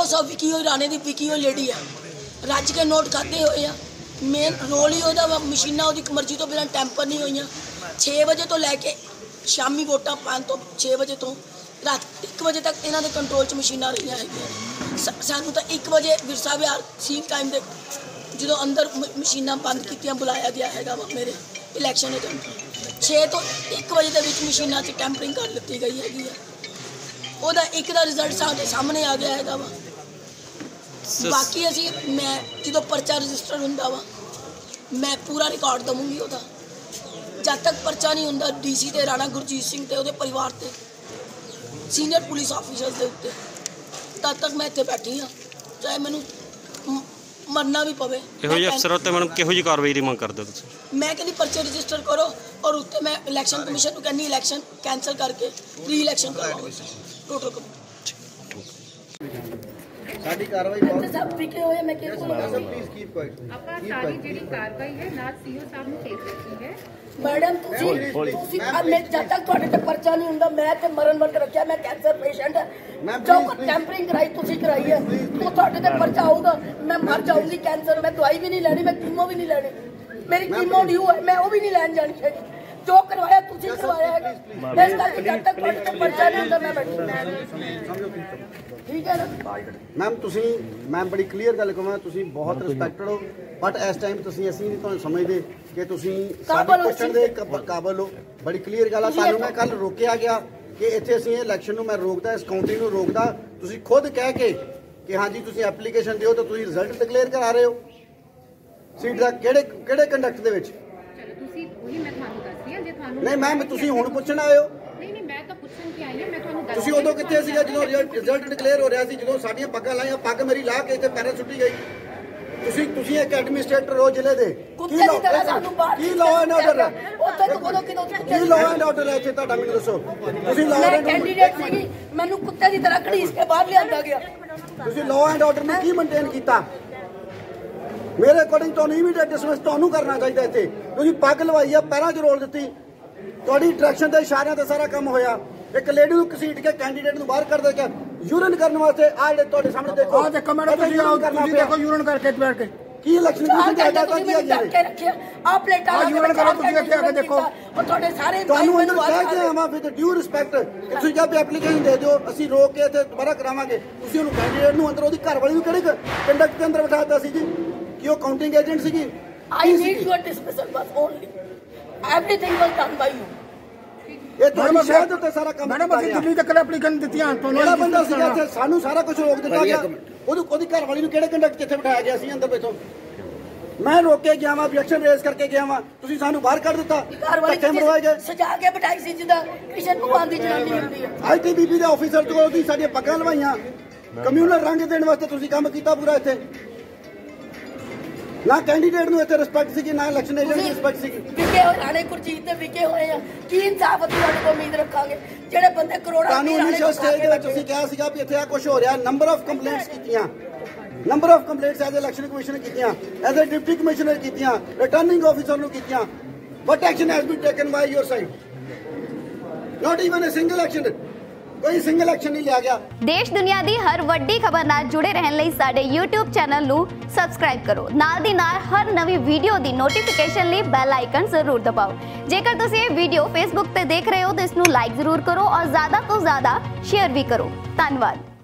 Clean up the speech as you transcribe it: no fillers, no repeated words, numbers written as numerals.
200 विकी हुई राणे की विकी हुई लेडी है, रज के नोट खाते हुए आ। मेन रोल ही वह मशीना वो मर्जी तो बिना टैंपर नहीं हुई। 6 बजे तो लैके शामी वोटा पान तो 6 बजे तो रात 1 बजे तक इन्हों के कंट्रोल च मशीना रही है। सानू तो 1 बजे विरसा विहार सील टाइम के जो अंदर मशीना बंद की बुलाया गया है मेरे इलैक्शन एजेंट 6 तो 1 बजे के बीच मशीना च टैंपरिंग कर दी गई हैगी है। ਉਹਦਾ ਇੱਕ ਦਾ ਰਿਜ਼ਲਟ ਸਾਡੇ ਸਾਹਮਣੇ ਆ ਗਿਆ ਹੈਗਾ ਵਾ। ਬਾਕੀ ਅਸੀਂ ਮੈਂ ਜਦੋਂ ਪਰਚਾ ਰਜਿਸਟਰ ਹੁੰਦਾ ਵਾ ਮੈਂ ਪੂਰਾ ਰਿਕਾਰਡ ਦਵਾਂਗੀ ਉਹਦਾ। ਜਦ ਤੱਕ ਪਰਚਾ ਨਹੀਂ ਹੁੰਦਾ ਡੀਸੀ ਤੇ ਰਾਣਾ ਗੁਰਜੀਤ ਸਿੰਘ ਤੇ ਉਹਦੇ ਪਰਿਵਾਰ ਤੇ ਸੀਨੀਅਰ ਪੁਲਿਸ ਆਫੀਸਰਸ ਦੇ ਉੱਤੇ ਤਦ ਤੱਕ ਮੈਂ ਇੱਥੇ ਬੈਠੀ ਹਾਂ ਚਾਹੇ ਮੈਨੂੰ मरना भी पवे। ਇਹੋ ਜਿਹੇ ਅਫਸਰਾਂ ਤੇ ਮੈਡਮ ਕਿਹੋ ਜਿਹੀ ਕਾਰਵਾਈ ਦੀ ਮੰਗ ਕਰਦੇ ਹੋ ਤੁਸੀਂ? मैं कहनी पर्चे रजिस्टर करो और उत्ते मैं इलैक्शन कमीशन को कहनी इलैक्शन कैंसल करके री इलैक्शन करवाओ टोटल ਸਾਡੀ ਕਾਰਵਾਈ ਬਹੁਤ सब विके होए मैं क्या बोलूं ਸਭ ਪਲੀਜ਼ ਕੀਪ ਕੁਆਇਟ ਆਪਾਂ ਸਾਰੀ ਜਿਹੜੀ ਕਾਰਵਾਈ ਹੈ ਨਾਲ ਸੀਓ ਸਾਹਿਬ ਨੂੰ ਭੇਜ ਦਿੱਤੀ ਹੈ। मैडम ਤੁਸੀਂ मैं जब तक ਤੁਹਾਡੇ ਤੇ ਪਰਚਾ ਨਹੀਂ ਹੁੰਦਾ ਮੈਂ ਤੇ ਮਰਨ ਵਰਤ ਰੱਖਿਆ ਮੈਂ ਕੈਂਸਰ ਪੇਸ਼ੈਂਟ ਹੈ ਜੋ ਟੈਂਪਰਿੰਗ ਕਰਾਈ ਤੁਸੀਂ ਕਰਾਈ ਹੈ ਉਹ ਤੁਹਾਡੇ ਤੇ ਪਰਚਾ ਆਊਗਾ ਮੈਂ ਮਰ ਜਾਊਂਗੀ ਕੈਂਸਰ ਮੈਂ ਦਵਾਈ ਵੀ ਨਹੀਂ ਲੈਣੀ ਮੈਂ ਕੀਮੋ ਵੀ ਨਹੀਂ ਲੈਣੀ ਮੇਰੀ ਕੀਮੋ ਡਿਊ ਹੈ ਮੈਂ ਉਹ ਵੀ ਨਹੀਂ ਲੈਣ ਜਾਣੀ ਹੈਗੀ जो करवाया तुझे करवाया है इस करके जब तक ਤੁਹਾਡੇ ਤੇ ਪਰਚਾ ਨਹੀਂ ਹੁੰਦਾ ਮੈਂ ਬੈਠੀ ठीक है ना मैम ਤੁਸੀਂ ਮੈਂ ਬੜੀ ਕਲੀਅਰ ਗੱਲ ਕਹਾਂ ਤੁਸੀਂ ਬਹੁਤ ਰਿਸਪੈਕਟਡ ਹੋ ਬਟ ਇਸ ਟਾਈਮ ਤੁਸੀਂ ਅਸੀਂ ਨਹੀਂ ਤੁਹਾਨੂੰ ਸਮਝਦੇ ਕਿ ਤੁਸੀਂ ਸਾਡੇ ਪੁੱਛਣ ਦੇ ਕਾਬਲ ਹੋ। ਬੜੀ ਕਲੀਅਰ ਗੱਲ ਆ ਤੁਹਾਨੂੰ ਮੈਂ ਕੱਲ ਰੋਕਿਆ ਗਿਆ ਕਿ ਇੱਥੇ ਅਸੀਂ ਇਹ ਇਲੈਕਸ਼ਨ ਨੂੰ ਮੈਂ ਰੋਕਦਾ ਇਸ ਕਾਊਂਟਿੰਗ ਨੂੰ ਰੋਕਦਾ ਤੁਸੀਂ ਖੁਦ ਕਹਿ ਕੇ ਕਿ ਹਾਂਜੀ ਤੁਸੀਂ ਐਪਲੀਕੇਸ਼ਨ ਦਿਓ ਤਾਂ ਤੁਸੀਂ ਰਿਜ਼ਲਟ ਡਿਕਲੇਅਰ ਕਰਾ ਰਹੇ ਹੋ ਸੀਟ ਦਾ ਕਿਹੜੇ ਕੰਡਕਟ ਦੇ ਵਿੱਚ ਤੁਸੀਂ ਉਹੀ ਮੈਂ ਤੁਹਾਨੂੰ ਦੱਸ ਰਹੀ ਹਾਂ ਜੇ ਤੁਹਾਨੂੰ ਨਹੀਂ ਮੈਮ ਤੁਸੀਂ ਹੁਣ ਪੁੱਛਣ ਆਏ ਹੋ ਨਹੀਂ ਮੈਂ ਤਾਂ ਪੁੱਛਣ ਕਿ ਆਈ ਹਾਂ ਮੈਂ ਤੁਹਾਨੂੰ ਦੱਸ ਤੁਸੀਂ ਉਦੋਂ ਕਿੱਥੇ ਸੀਗਾ ਜਦੋਂ ਰਿਜ਼ਲਟ ਡਿਕਲੇਅਰ ਹੋ ਰਿਹਾ ਸੀ ਜਦੋਂ ਸਾਡੀਆਂ ਪੱਗਾਂ ਲਾਈਆਂ ਪੱਗ ਮੇਰੀ ਲਾ ਕੇ ਇੱਥੇ ਪੈਰਾਂ ਸੁੱਟੀ ਗਈ ਤੁਸੀਂ ਇੱਕ ਐਡਮਿਨਿਸਟ੍ਰੇਟਰ ਹੋ ਜ਼ਿਲ੍ਹੇ ਦੇ ਕੁੱਤੇ ਦੀ ਤਰ੍ਹਾਂ ਸਾਨੂੰ ਬਾਹਰ ਕੀ ਲਾਅ ਐਂਡ ਆਰਡਰ ਉੱਥੇ ਤੋਂ ਕੋਲੋਂ ਕਿਦੋਂ ਕੀ ਲਾਅ ਐਂਡ ਆਰਡਰ ਹੈ ਇੱਥੇ ਤੁਹਾਡਾ ਮੈਨੂੰ ਦੱਸੋ ਤੁਸੀਂ ਲਾਅ ਮੇਰੇ ਐਂਡ ਕੈਂਡੀਡੇਟ ਸੀਗੀ ਮੈਨੂੰ ਕੁੱਤੇ ਦੀ ਤਰ੍ਹਾਂ ਘੜੀਸ ਕੇ ਬਾਹਰ ਲਿਆਂਦਾ ਗਿਆ ਤੁਸੀਂ ਲਾਅ ਐਂਡ ਆਰਡਰ ਨੂੰ ਕੀ ਮੇਨਟੇਨ ਕੀਤਾ ਮੇਰੇ ਅਕੋਰਡਿੰਗ ਤੁਹਾਨੂੰ ਇਮੀਡੀਏਟ ਡਿਸਮਿਸ ਤੁਹਾਨੂੰ ਕਰਨਾ ਚਾਹੀਦਾ ਇੱਥੇ ਤੁਸੀਂ ਪੱਗ ਲਵਾਈ ਆ ਪੈਰਾਂ 'ਚ ਰੋਲ ਦਿੱਤੀ ਤੁਹਾਡੀ ਡਾਇਰੈਕਸ਼ਨ ਦੇ ਇਸ਼ਾਰਿਆਂ ਤੇ ਸਾਰਾ ਕੰਮ ਹੋਇਆ ਇੱਕ ਲੇਡੀ ਨੂੰ ਘਸੀਟ ਕੇ ਕੈਂਡੀਡੇਟ ਨੂੰ ਬਾਹਰ ਕਰ ਦੇ ਕੇ ਯੂਰਨ ਕਰਨ ਵਾਸਤੇ ਆ ਜਿਹੜੇ ਤੁਹਾਡੇ ਸਾਹਮਣੇ ਦੇਖੋ ਆਹ ਦੇਖੋ ਮੈਡਮ ਤੁਸੀਂ ਦੇਖੋ ਯੂਰਨ ਕਰਕੇ ਬੈਠ ਕੇ ਕੀ ਇਲੈਕਸ਼ਨ ਕਮਿਸ਼ਨ ਦੀ ਹਦਾਇਤਾਂ ਕੀ ਹੈਗੀਆਂ ਕੇ ਰੱਖਿਆ ਆ ਪਲੇਟਾਂ ਲਾ ਕੇ ਯੂਰਨ ਕਰੋ ਤੁਸੀਂ ਇੱਥੇ ਆ ਕੇ ਦੇਖੋ ਉਹ ਤੁਹਾਡੇ ਸਾਰੇ ਤੁਹਾਨੂੰ ਅੰਦਰ ਕਹਿ ਕੇ ਆਵਾਂ ਵਿਦ ਡਿਊ ਰਿਸਪੈਕਟ ਤੁਸੀਂ ਜਦ ਵੀ ਐਪਲੀਕੇਸ਼ਨ ਦੇ ਦਿਓ ਅਸੀਂ ਰੋਕ ਕੇ ਇੱਥੇ ਦੁਬਾਰਾ ਕਰਾਵਾਂਗੇ ਤੁਸੀਂ ਉਹਨੂੰ ਕੈਂਡੀਡੇਟ ਨੂੰ ਅੰਦਰ ਉਹਦੀ ਘਰ ਵਾਲੀ ਨੂੰ ਕਿਹੜੇ ਕੰਡਕਟ ਦੇ ਅੰਦਰ ਬਿਠਾਤਾ ਸੀ ਜੀ ਕਿ ਉਹ ਕਾਊਂਟਿੰਗ ਏਜੰਟ ਸੀਗੀ I need your dismissal but only everything was done by you ਇਹ ਤੁਹਾਡੀ ਸ਼ਹਿਰ ਦੇ ਉੱਤੇ ਸਾਰਾ ਕੰਮ ਮੈਡਮ ਅਸੀਂ ਦਿੱਲੀ ਤੱਕ ਐਪਲੀਕੇਸ਼ਨ ਦਿੱਤੀਆਂ ਤੁਹਾਨੂੰ ਕਿਹੜਾ ਬੰਦਾ ਸੀਗਾ ਇੱਥੇ ਸਾਨੂੰ ਸਾਰਾ ਕੁਝ ਰੋਕ ਦਿੱਤਾ ਗਿਆ ਉਹਦੀ ਘਰ ਵਾਲੀ ਨੂੰ ਕਿਹੜੇ ਕੰਡਕਟ ਕਿੱਥੇ ਬਿਠਾਇਆ ਗਿਆ ਸੀ ਅੰਦਰ ਬੈਠੋ ਮੈਂ ਰੋਕ ਕੇ ਗਿਆ ਵਾਂ ਆਬਜੈਕਸ਼ਨ ਰੇਜ਼ ਕਰਕੇ ਗਿਆ ਵਾਂ ਤੁਸੀਂ ਸਾਨੂੰ ਬਾਹਰ ਕੱਢ ਦਿੱਤਾ ਧੱਕੇ ਮਰਵਾਏ ਗਏ ਸਜਾ ਕੇ ਬਿਠਾਈ ਸੀ ਜਿੱਦਾਂ ਕ੍ਰਿਸ਼ਨ ਭਗਵਾਨ ਦੀ ਜਨਾਨੀ ਹੁੰਦੀ ਹੈ ਆਈਟੀਬੀਪੀ ਦੇ ਆਫੀਸਰ ਤੋਂ ਉਹਦੀ ਸਾਡੀਆਂ ਪੱਗਾਂ ਲਵਾਈਆਂ ਕਮਿਊਨਲ ਰੰਗ ਦੇਣ ਵਾਸਤੇ ਤੁਸੀਂ ਕੰਮ ਕੀਤਾ ਪੂਰਾ ਇੱਥੇ ਨਾ ਕੈਂਡੀਡੇਟ ਨੂੰ ਇੱਥੇ ਰਿਸਪੈਕਟ ਸੀਗੀ ਨਾ ਇਲੈਕਸ਼ਨ ਏਜੰਟ ਦੀ ਰਿਸਪੈਕਟ ਸੀਗੀ ਵਿਕੇ ਹੋਏ ਰਾਣੇ ਗੁਰਜੀਤ ਤੇ ਵਿਕੇ ਹੋਏ ਆ ਕੀ ਇਨਸਾਫ ਅਸੀਂ ਤੁਹਾਡੇ ਕੋਲ ਉਮੀਦ ਰੱਖਾਂਗੇ ਜਿਹੜੇ ਬੰਦੇ ਕਰੋੜਾਂ ਕਾਨੂੰਨੀ ਸਟੇਜ ਦੇ ਵਿੱਚ ਤੁਸੀਂ ਕਿਹਾ ਸੀਗਾ ਵੀ ਇੱਥੇ ਆ ਕੁਝ ਹੋ ਰਿਹਾ ਨੰਬਰ ਆਫ ਕੰਪਲੇਂਟਸ ਕੀਤੀਆਂ number of complaints as election commission ਕੀਤੀਆਂ ਐਜ਼ ਅ ਡਿਪਟੀ ਕਮਿਸ਼ਨਰ ਕੀਤੀਆਂ ਰਿਟਰਨਿੰਗ ਆਫੀਸਰ ਨੂੰ ਕੀਤੀਆਂ but action has been taken by your side not even a single action ਕੋਈ ਸਿੰਗਲ ਐਕਸ਼ਨ ਨਹੀਂ ਲਿਆ ਗਿਆ। ਦੇਸ਼ ਦੁਨੀਆ ਦੀ ਹਰ ਵੱਡੀ ਖਬਰ ਨਾਲ ਜੁੜੇ ਰਹਿਣ ਲਈ ਸਾਡੇ YouTube ਚੈਨਲ ਨੂੰ ਸਬਸਕ੍ਰਾਈਬ ਕਰੋ ਨਾਲ ਦੀ ਨਾਲ ਹਰ ਨਵੀਂ ਵੀਡੀਓ ਦੀ ਨੋਟੀਫਿਕੇਸ਼ਨ ਲਈ ਬੈਲ ਆਈਕਨ ਜ਼ਰੂਰ ਦਬਾਓ। ਜੇਕਰ ਤੁਸੀਂ ਇਹ ਵੀਡੀਓ Facebook ਤੇ ਦੇਖ ਰਹੇ ਹੋ ਤਾਂ ਇਸ ਨੂੰ ਲਾਈਕ ਜ਼ਰੂਰ ਕਰੋ ਔਰ ਜ਼ਿਆਦਾ ਤੋਂ ਜ਼ਿਆਦਾ ਸ਼ੇਅਰ ਵੀ ਕਰੋ। ਧੰਨਵਾਦ।